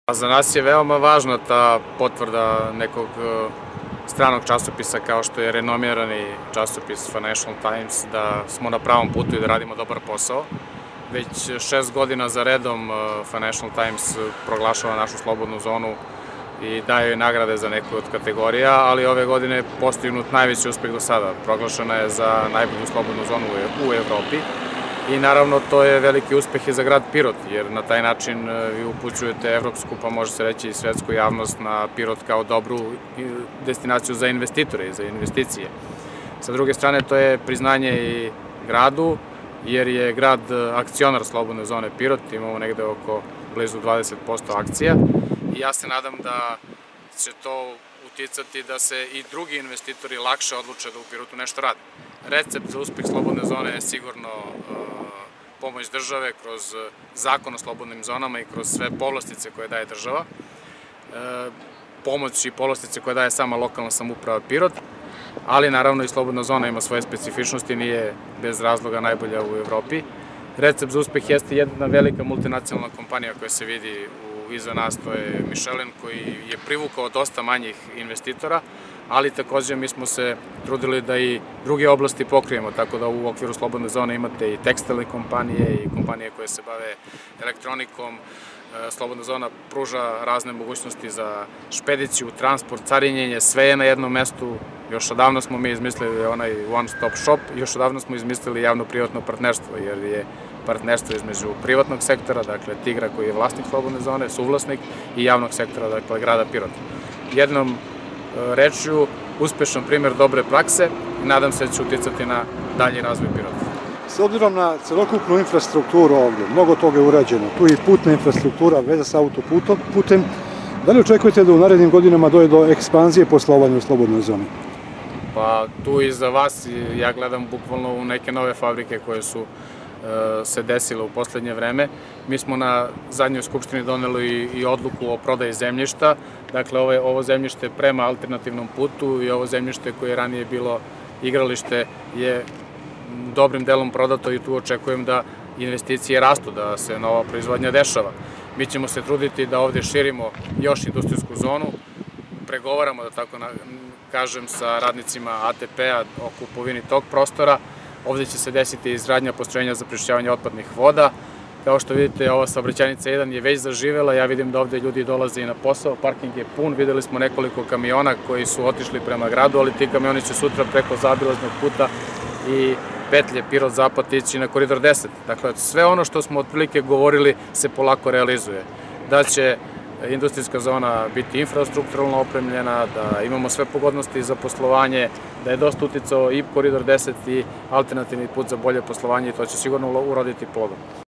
Za nas je veoma važna ta potvrda nekog stranog časopisa kao što je renomirani časopis Financial Times, da smo na pravom putu i da radimo dobar posao. Već 6 godina za redom Financial Times proglašava našu slobodnu zonu i daje joj nagrade za neku od kategorija, ali ove godine je postignut najveći uspeh do sada. Proglašena je za najbolju slobodnu zonu u Evropi i naravno to je veliki uspeh i za grad Pirot, jer na taj način vi upućujete evropsku, pa može se reći i svetsku javnost na Pirot kao dobru destinaciju za investitore i za investicije. Sa druge strane, to je priznanje i gradu, jer je grad akcionar slobodne zone Pirot, imamo negde oko blizu 20% akcija i ja se nadam da će to uticati da se i drugi investitori lakše odluče da u Pirotu nešto rade. Recept za uspeh slobodne zone je sigurno pomoć države kroz zakon o slobodnim zonama i kroz sve povlastice koje daje država, pomoć i povlastice koje daje sama lokalna samouprava Pirot, ali naravno i slobodna zona ima svoje specifičnosti, nije bez razloga najbolja u Evropi. Recept za uspeh jeste jedna velika multinacionalna kompanija koja se vidi iza nas, to je Michelin, koji je privukao dosta manjih investitora, ali takođe mi smo se trudili da i druge oblasti pokrijemo, tako da u okviru slobodne zone imate i tekstilne kompanije i kompanije koje se bave elektronikom. Slobodna zona pruža razne mogućnosti za špediciju, transport, carinjenje, sve je na jednom mestu. Još odavno smo mi izmislili onaj one stop shop, još odavno smo izmislili javno-privatno partnerstvo, jer je partnerstvo između privatnog sektora, dakle Tigra koji je vlasnik slobodne zone, suvlasnik, i javnog sektora, dakle grada Pirota. Jednom rečju, uspešan primer dobre prakse i nadam se da će uticati na dalji razvoj Pirota. S obzirom na celokupnu infrastrukturu ovdje, mnogo toga je urađeno, tu je i putna infrastruktura, veza sa autoputem, da li očekujete da u narednim godinama dođe do ekspanzije poslovanja u slobodnoj zoni? Pa tu i za vas ja gledam bukvalno u neke nove fabrike koje su se desile u poslednje vreme. Mi smo na zadnjoj skupštini doneli i odluku o prodaji zemljišta, dakle ovo zemljište prema alternativnom putu i ovo zemljište koje je ranije bilo igralište je dobrim delom prodato i tu očekujem da investicije rastu, da se nova proizvodnja dešava. Mi ćemo se truditi da ovde širimo još industrijsku zonu, pregovaramo, da tako kažem, sa radnicima ATP-a o kupovini tog prostora. Ovde će se desiti izgradnja postrojenja za prečišćavanje otpadnih voda. Kao što vidite, ova saobraćajnica 1 je već zaživela, ja vidim da ovde ljudi dolaze i na posao, parking je pun, videli smo nekoliko kamiona koji su otišli prema gradu, ali ti kamioni će sutra preko zaobilaznog puta i petlje Pirot-Zapad ići na koridor 10. Dakle, sve ono što smo otprilike govorili se polako realizuje. Da će industrijska zona biti infrastrukturalno opremljena, da imamo sve pogodnosti za poslovanje, da je dosta uticao i koridor 10 i alternativni put za bolje poslovanje i to će sigurno uroditi plodom.